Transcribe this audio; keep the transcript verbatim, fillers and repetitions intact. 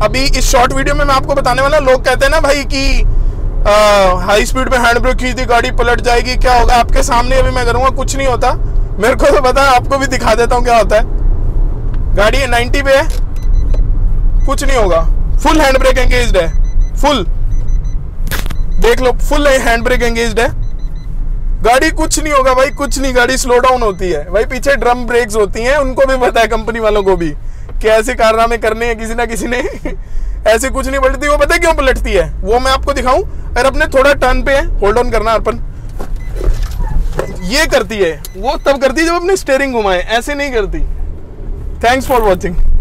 अभी इस short video में मैं आपको बताने वाला, लोग कहते हैं ना भाई कि हाई स्पीड में हैंड ब्रेक खींच दी गाड़ी पलट जाएगी, क्या होगा। आपके सामने अभी मैं करूंगा, कुछ नहीं होता, मेरे को तो पता है, आपको भी दिखा देता हूँ क्या होता है। गाड़ी नाइन्टी पे है, कुछ नहीं होगा, फुल हैंड ब्रेक एंगेज्ड है, फुल देख लो, फुल हैंड ब्रेक एंगेज्ड है गाड़ी, कुछ नहीं होगा भाई, कुछ नहीं, गाड़ी स्लो डाउन होती है भाई। पीछे ड्रम ब्रेक्स होती हैं, उनको भी पता है, कंपनी वालों को भी, कि ऐसे कारनामे करने हैं किसी ना किसी ने ऐसे कुछ नहीं पलटती। वो पता है क्यों पलटती है, वो मैं आपको दिखाऊं। अगर अपने थोड़ा टर्न पे है, होल्ड ऑन करना अर्पण, ये करती है, वो तब करती है जब अपने स्टीयरिंग घुमाए, ऐसे नहीं करती। Thanks for watching.